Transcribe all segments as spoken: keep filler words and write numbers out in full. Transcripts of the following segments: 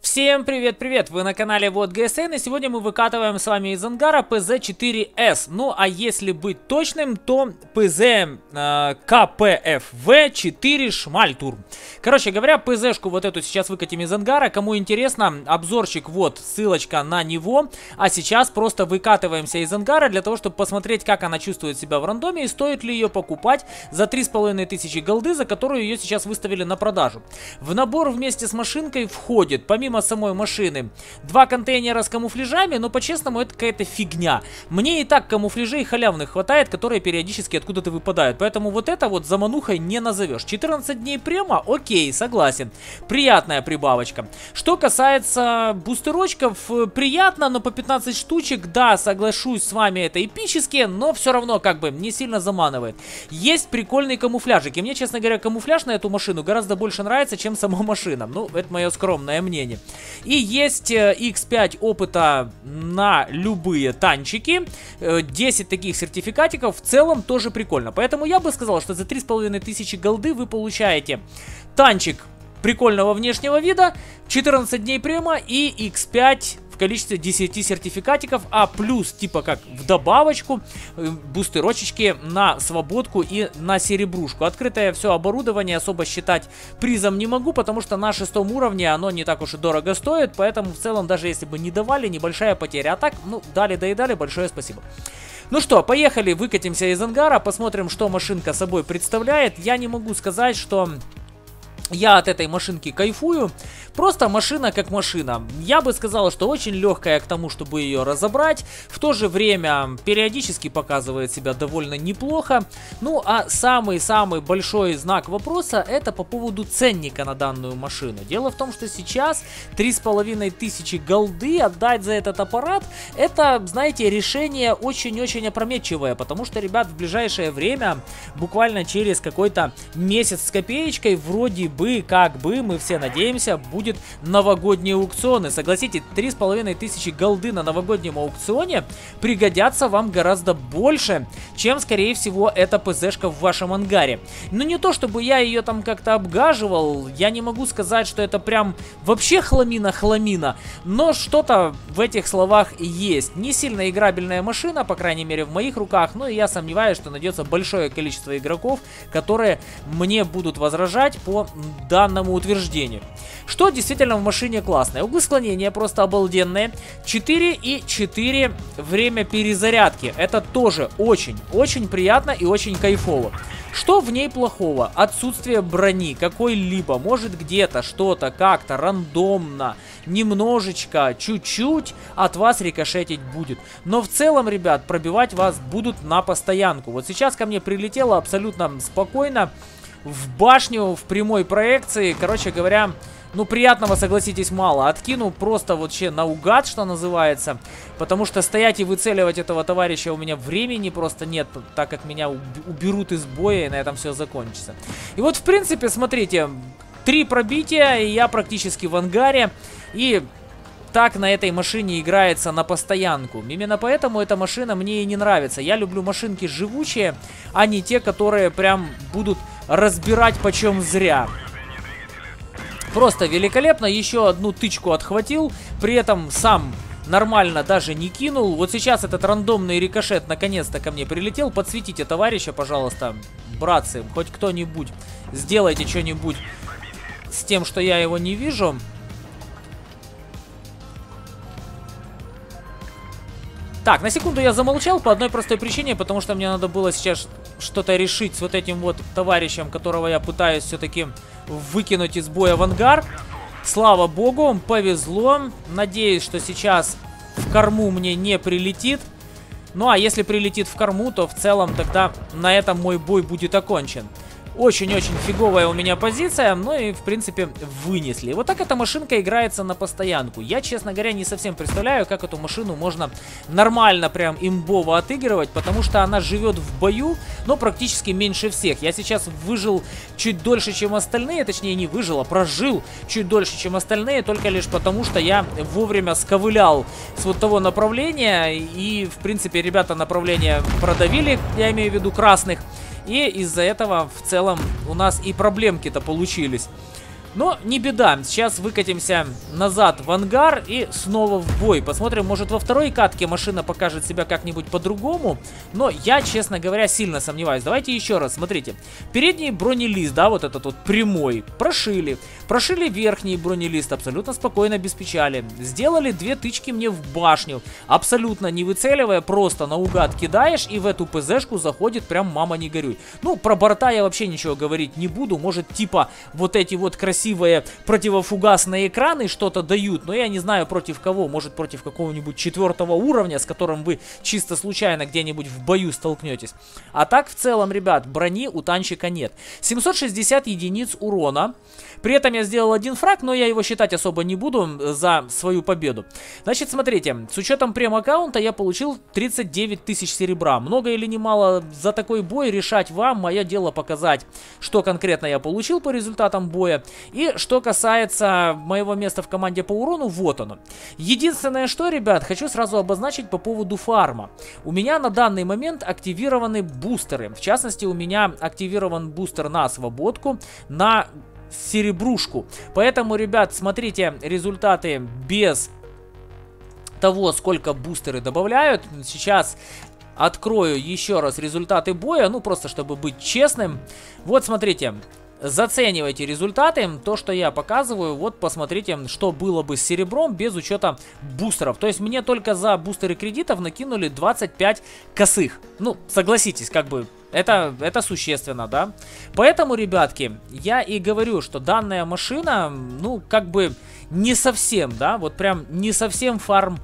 Всем привет-привет! Вы на канале Вот ГСН, и сегодня мы выкатываем с вами из ангара пэ зэ четыре эс. Ну, а если быть точным, то пэ зэ э, ка пэ эф вэ четыре Шмальтур. Короче говоря, пэ зэ-шку вот эту сейчас выкатим из ангара. Кому интересно, обзорчик, вот, ссылочка на него. А сейчас просто выкатываемся из ангара для того, чтобы посмотреть, как она чувствует себя в рандоме и стоит ли ее покупать за три с половиной тысячи голды, за которую ее сейчас выставили на продажу. В набор вместе с машинкой входит, помимо самой машины, два контейнера с камуфляжами, но по-честному это какая-то фигня. Мне и так камуфляжей халявных хватает, которые периодически откуда-то выпадают, поэтому вот это вот заманухой не назовешь. четырнадцать дней према, окей, согласен, приятная прибавочка. Что касается бустерочков, приятно, но по пятнадцать штучек, да, соглашусь с вами, это эпические, но все равно как бы не сильно заманывает. Есть прикольный камуфляжик, и мне, честно говоря, камуфляж на эту машину гораздо больше нравится, чем сама машина. Ну, это мое скромное мнение. И есть икс пять опыта на любые танчики, десять таких сертификатиков, в целом тоже прикольно. Поэтому я бы сказал, что за три с половиной тысячи голды вы получаете танчик прикольного внешнего вида, четырнадцать дней према и икс пять в количестве десяти сертификатиков, а плюс типа как в добавочку бустерочечки на свободку и на серебрушку. Открытое все оборудование особо считать призом не могу, потому что на шестом уровне оно не так уж и дорого стоит, поэтому в целом даже если бы не давали, небольшая потеря. А так, ну, дали да и дали, большое спасибо. Ну что, поехали, выкатимся из ангара, посмотрим, что машинка собой представляет. Я не могу сказать, что я от этой машинки кайфую. Просто машина как машина. Я бы сказал, что очень легкая к тому, чтобы ее разобрать. В то же время периодически показывает себя довольно неплохо. Ну а самый-самый большой знак вопроса — это по поводу ценника на данную машину. Дело в том, что сейчас три с половиной тысячи голды отдать за этот аппарат — это, знаете, решение очень-очень опрометчивое. Потому что, ребят, в ближайшее время, буквально через какой-то месяц с копеечкой, вроде бы, как бы, мы все надеемся, будет новогодние аукционы. Согласитесь, три с половиной тысячи голды на новогоднем аукционе пригодятся вам гораздо больше, чем, скорее всего, эта пэ зэ-шка в вашем ангаре. Ну, не то чтобы я ее там как-то обгаживал, я не могу сказать, что это прям вообще хламина-хламина, но что-то в этих словах есть. Не сильно играбельная машина, по крайней мере, в моих руках, но я сомневаюсь, что найдется большое количество игроков, которые мне будут возражать по данному утверждению. Что действительно в машине классное. Углы склонения просто обалденные. четыре и четыре время перезарядки. Это тоже очень-очень приятно и очень кайфово. Что в ней плохого? Отсутствие брони какой-либо. Может где-то что-то как-то рандомно, немножечко, чуть-чуть от вас рикошетить будет. Но в целом, ребят, пробивать вас будут на постоянку. Вот сейчас ко мне прилетело абсолютно спокойно в башню, в прямой проекции. Короче говоря, ну, приятного, согласитесь, мало. Откину просто вообще наугад, что называется. Потому что стоять и выцеливать этого товарища у меня времени просто нет, так как меня уберут из боя, и на этом все закончится. И вот, в принципе, смотрите, три пробития, и я практически в ангаре. И так на этой машине играется на постоянку. Именно поэтому эта машина мне и не нравится. Я люблю машинки живучие, а не те, которые прям будут разбирать почем зря. Просто великолепно. Еще одну тычку отхватил. При этом сам нормально даже не кинул. Вот сейчас этот рандомный рикошет наконец-то ко мне прилетел. Подсветите товарища, пожалуйста, братцы. Хоть кто-нибудь сделайте что-нибудь с тем, что я его не вижу. Так, на секунду я замолчал по одной простой причине, потому что мне надо было сейчас что-то решить с вот этим вот товарищем, которого я пытаюсь все-таки выкинуть из боя в ангар. Слава богу, повезло. Надеюсь, что сейчас в корму мне не прилетит. Ну а если прилетит в корму, то в целом тогда на этом мой бой будет окончен. Очень-очень фиговая у меня позиция, но и, в принципе, вынесли. Вот так эта машинка играется на постоянку. Я, честно говоря, не совсем представляю, как эту машину можно нормально, прям имбово отыгрывать, потому что она живет в бою, но практически меньше всех. Я сейчас выжил чуть дольше, чем остальные, точнее, не выжил, а прожил чуть дольше, чем остальные, только лишь потому, что я вовремя сковылял с вот того направления, и, в принципе, ребята направление продавили, я имею в виду красных. И из-за этого в целом у нас и проблемки-то получились. Но не беда, сейчас выкатимся назад в ангар и снова в бой. Посмотрим, может во второй катке машина покажет себя как-нибудь по-другому. Но я, честно говоря, сильно сомневаюсь. Давайте еще раз, смотрите. Передний бронелист, да, вот этот вот прямой, прошили. Прошили верхний бронелист абсолютно спокойно, без печали. Сделали две тычки мне в башню. Абсолютно не выцеливая, просто наугад кидаешь, и в эту ПЗшку заходит прям мама не горюй. Ну, про борта я вообще ничего говорить не буду. Может, типа вот эти вот красивые красивые противофугасные экраны что-то дают, но я не знаю против кого, может против какого-нибудь четвертого уровня, с которым вы чисто случайно где-нибудь в бою столкнетесь. А так в целом, ребят, брони у танчика нет. семьсот шестьдесят единиц урона, при этом я сделал один фраг, но я его считать особо не буду за свою победу. Значит, смотрите, с учетом прем-аккаунта я получил тридцать девять тысяч серебра. Много или немало за такой бой решать вам, мое дело показать, что конкретно я получил по результатам боя. И что касается моего места в команде по урону, вот оно. Единственное, что, ребят, хочу сразу обозначить по поводу фарма. У меня на данный момент активированы бустеры. В частности, у меня активирован бустер на свободку, на серебрушку. Поэтому, ребят, смотрите результаты без того, сколько бустеры добавляют. Сейчас открою еще раз результаты боя, ну просто чтобы быть честным. Вот, смотрите. Заценивайте результаты, то, что я показываю, вот посмотрите, что было бы с серебром без учета бустеров. То есть мне только за бустеры кредитов накинули двадцать пять косых. Ну, согласитесь, как бы, это, это существенно, да? Поэтому, ребятки, я и говорю, что данная машина, ну, как бы, не совсем, да, вот прям не совсем фарм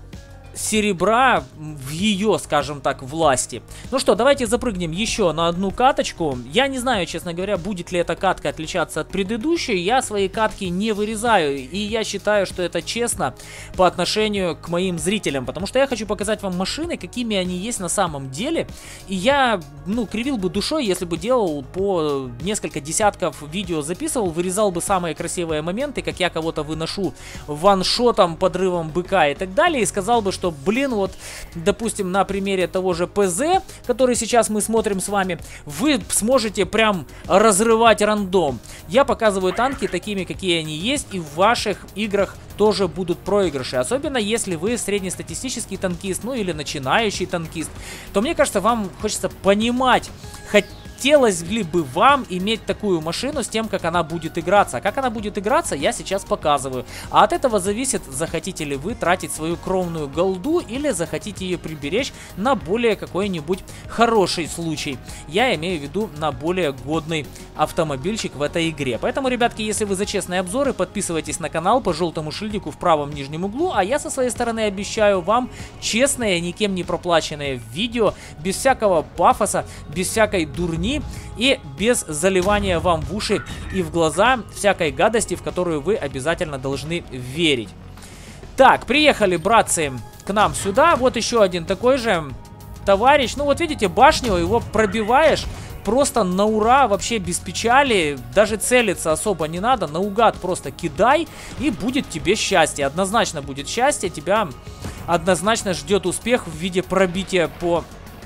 серебра в ее, скажем так, власти. Ну что, давайте запрыгнем еще на одну каточку. Я не знаю, честно говоря, будет ли эта катка отличаться от предыдущей. Я свои катки не вырезаю, и я считаю, что это честно по отношению к моим зрителям, потому что я хочу показать вам машины, какими они есть на самом деле. И я, ну, кривил бы душой, если бы делал по несколько десятков видео, записывал, вырезал бы самые красивые моменты, как я кого-то выношу ваншотом, подрывом быка и так далее, и сказал бы, что что, блин, вот, допустим, на примере того же ПЗ, который сейчас мы смотрим с вами, вы сможете прям разрывать рандом. Я показываю танки такими, какие они есть, и в ваших играх тоже будут проигрыши. Особенно если вы среднестатистический танкист, ну или начинающий танкист, то мне кажется, вам хочется понимать, хоть хотелось ли бы вам иметь такую машину с тем, как она будет играться. А как она будет играться, я сейчас показываю. А от этого зависит, захотите ли вы тратить свою кровную голду или захотите ее приберечь на более какой-нибудь хороший случай. Я имею в виду на более годный автомобильчик в этой игре. Поэтому, ребятки, если вы за честные обзоры, подписывайтесь на канал по желтому шильдику в правом нижнем углу. А я со своей стороны обещаю вам честные, никем не проплаченные видео, без всякого пафоса, без всякой дурни и без заливания вам в уши и в глаза всякой гадости, в которую вы обязательно должны верить. Так, приехали, братцы, к нам сюда. Вот еще один такой же товарищ. Ну вот видите, башню, его пробиваешь просто на ура, вообще без печали. Даже целиться особо не надо, наугад просто кидай, и будет тебе счастье. Однозначно будет счастье, тебя однозначно ждет успех в виде пробития по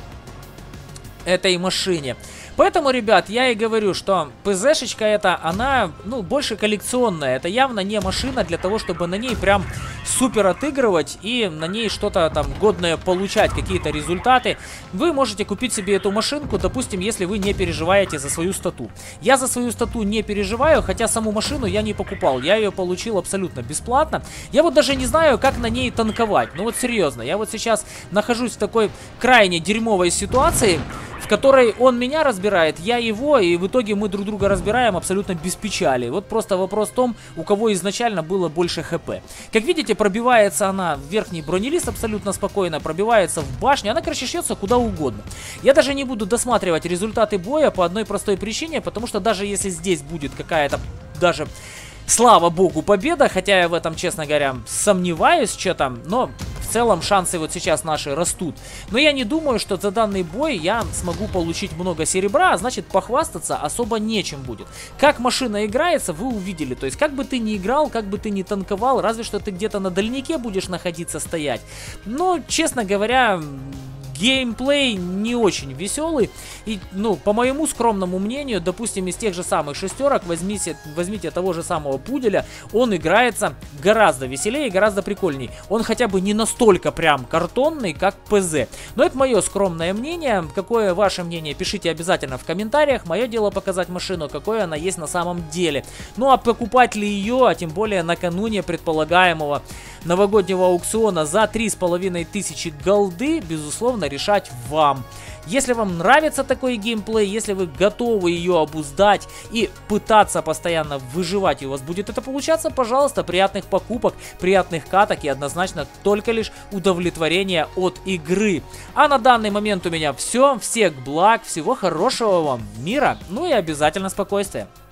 этой машине. Поэтому, ребят, я и говорю, что ПЗшечка эта, она, ну, больше коллекционная. Это явно не машина для того, чтобы на ней прям супер отыгрывать и на ней что-то там годное получать, какие-то результаты. Вы можете купить себе эту машинку, допустим, если вы не переживаете за свою стату. Я за свою стату не переживаю, хотя саму машину я не покупал. Я ее получил абсолютно бесплатно. Я вот даже не знаю, как на ней танковать. Ну вот серьезно, я вот сейчас нахожусь в такой крайне дерьмовой ситуации, в которой он меня разбирает, я его, и в итоге мы друг друга разбираем абсолютно без печали. Вот просто вопрос в том, у кого изначально было больше хп. Как видите, пробивается она в верхний бронелист абсолютно спокойно, пробивается в башню, она, короче, шьется куда угодно. Я даже не буду досматривать результаты боя по одной простой причине, потому что даже если здесь будет какая-то даже... Слава богу, победа, хотя я в этом, честно говоря, сомневаюсь что-то, но в целом шансы вот сейчас наши растут. Но я не думаю, что за данный бой я смогу получить много серебра, а значит похвастаться особо нечем будет. Как машина играется, вы увидели, то есть как бы ты ни играл, как бы ты ни танковал, разве что ты где-то на дальнике будешь находиться, стоять. Но, честно говоря... геймплей не очень веселый. И, ну, по моему скромному мнению, допустим, из тех же самых шестерок, возьмите, возьмите того же самого Пуделя, он играется гораздо веселее, гораздо прикольней. Он хотя бы не настолько прям картонный, как ПЗ. Но это мое скромное мнение. Какое ваше мнение, пишите обязательно в комментариях. Мое дело показать машину, какой она есть на самом деле. Ну а покупать ли ее, а тем более накануне предполагаемого новогоднего аукциона за три с половиной тысячи голды, безусловно, решать вам. Если вам нравится такой геймплей, если вы готовы ее обуздать и пытаться постоянно выживать, и у вас будет это получаться, пожалуйста, приятных покупок, приятных каток и однозначно только лишь удовлетворение от игры. А на данный момент у меня все. Всех благ, всего хорошего вам, мира, ну и обязательно спокойствия.